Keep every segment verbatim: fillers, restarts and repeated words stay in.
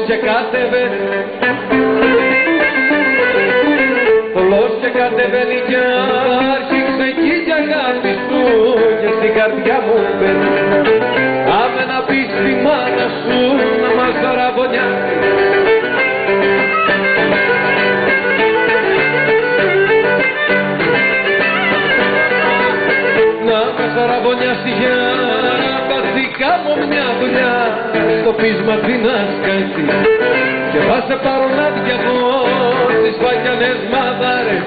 και κάτεβε, πολλός και κατεβαίνει κι άρχισε κι η αγάπη σου και στην καρδιά μου μπαίνει. Άμε να πεις στη μάνα σου να μας δωραβωνιάσει, να μας δωραβωνιάσει για πατσικά μου μια δουλειά στο πείσμα την ασκάσει και θα σε πάρω να διαβώ στις φακιανές μαδάρες.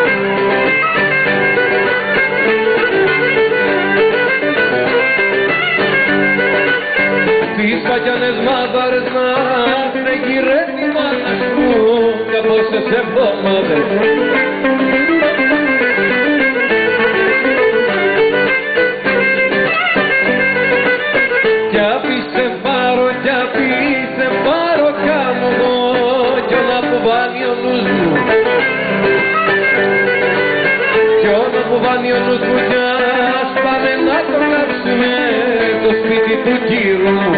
Τις φακιανές μαδάρες να σε γυρεύει η μάνα σου για πόσες εβδομάδες. Κι αφήσε πάρω, κι αφήσε πάρω κάνω εγώ κι όλα που βάλει ο νους μου, κι όλα που βάλει ο νους μου κι ας πάμε να το κάψουμε το σπίτι του κύρου μου.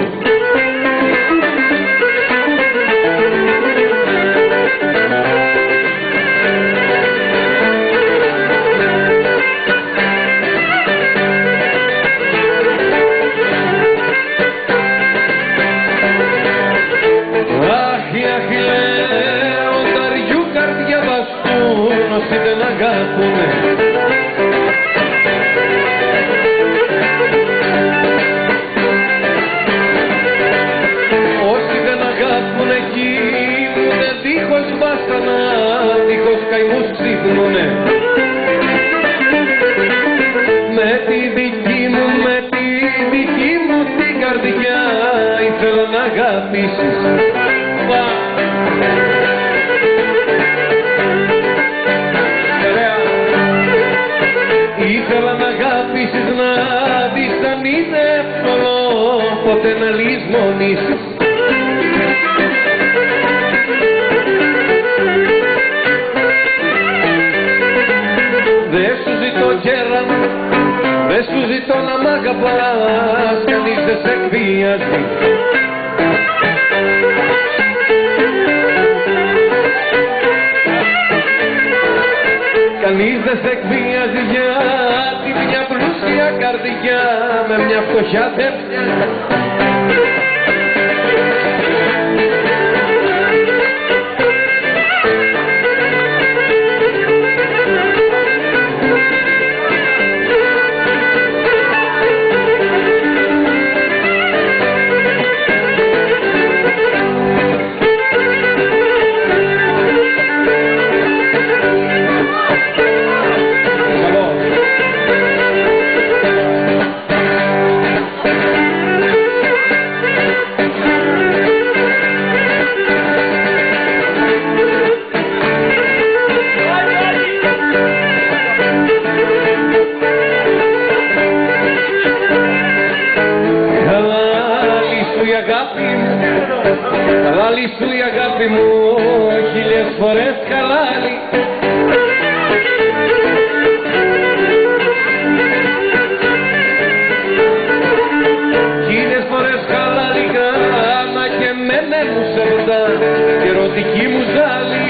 Όσοι δεν αγάπουνε, όσοι δεν αγάπουνε κοιμουνε δίχως βάσανα, δίχως καημούς ξύπνουνε. Με τη δική μου, με τη δική μου την καρδιά ήθελα να αγαπήσεις. Ήθελα να αγάπησεις, να δεις αν είναι εύκολο ποτέ να λησμονήσεις. Δε σου ζητώ κέραν, δε σου ζητώ να μ' αγαπάς, κανείς δεν σε εκβιάζει. Κανείς δεν σε εκβιάζει γιατί μια πλούσια καρδιά με μια φτωχιά δεν μοιάζει. Χαλάλη σου η αγάπη μου, χίλιες φορές χαλάλη. Χίλιες φορές χαλάλη, κάμα και μένε μου σεβδά και ερωτική μου ζάλη.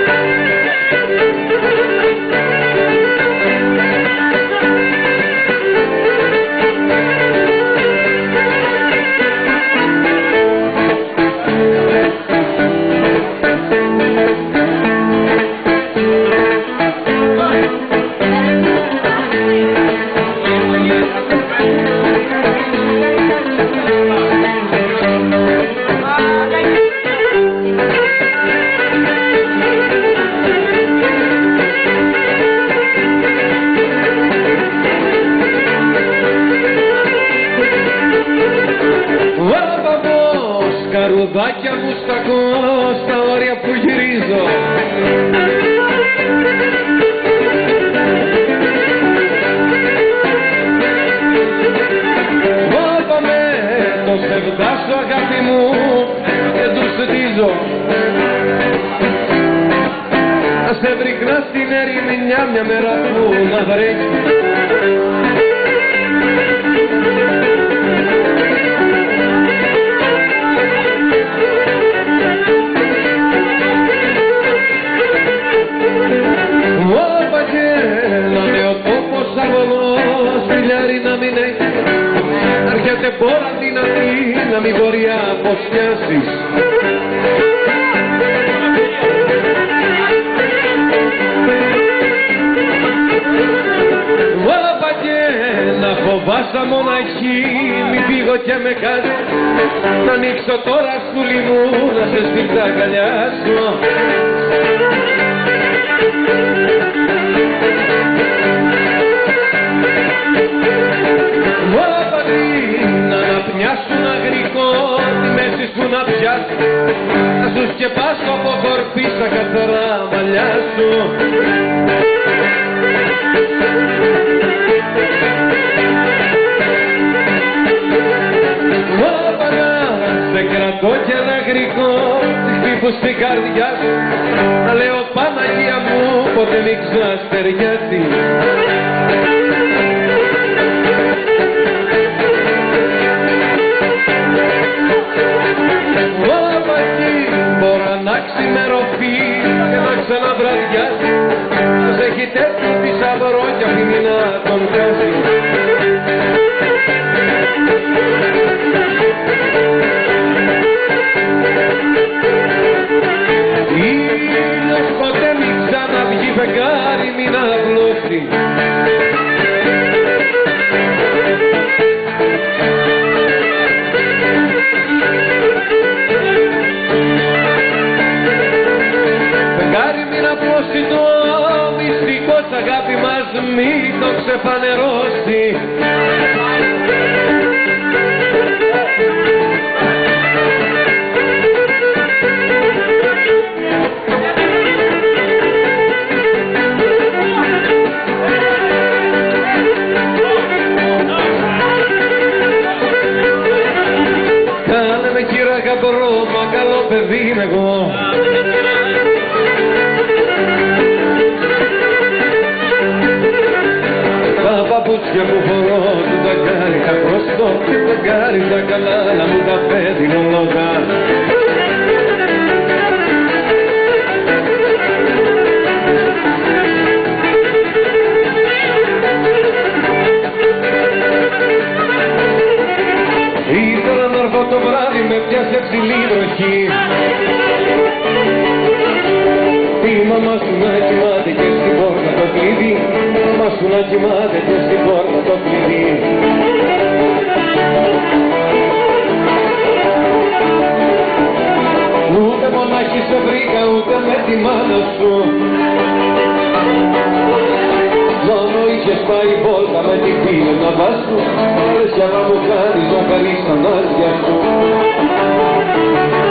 Καρουδάκια μου στακώ στα όρια που γυρίζω. Βάβαμε το σεβδά σου αγάπη μου και του στητίζω. Να σε βρικνά στην ερημινιά μια μέρα που να βρέχει. μην μπορεί να αποστιάσεις. Βόλαπα και να φοβάσαι μοναχή, μην πήγω και με κάτι. Να ανοίξω τώρα σκουλί μου, να σε στείλω τα αγκαλιά σου. Βόλαπα να αναπνιάσουν αγρικό, τη μέση σου να πιάσει. Να σου σκεπάσω από κορπί στα καθαρά μαλλιά σου. Σε κρατώ και ένα γρικό, τη χτύπω στην καρδιά σου. Να λέω Παναγία μου, ποτέ μην ξαναστεριάσει. Όλα εκεί μπορώ να ξημερωθεί και να ξαναβραδιάσει. Σας έχει τέτοιο θησαυρό κι αφήνει να τον χάσει. Φεγγάρι μην απλώσει. Φεγγάρι μην απλώσει, το μυστικό σ' αγάπη μας μην το ξεφανερώσει. Μα καλό παιδί είμαι εγώ. Τα παπούτσια που φορώ του ταγκάρι τα προστώ, του ταγκάρι τα καλά να μου τα φέρει μονογά. Ήθελα να έρθω το βράδυ, με πιάσε ψηλή βροχή. Η μαμά σου να κοιμάται και στην πόρτα το κλειδί. Η μαμά σου να κοιμάται και στην πόρτα το κλειδί. Ούτε μονάχη σε βρήκα, ούτε με τη μάνα σου. Μόνο είχες πάει βόλτα με την πύλη να βάσου. Όλες για να μου κάνεις να χαρείς τα μάτια σου.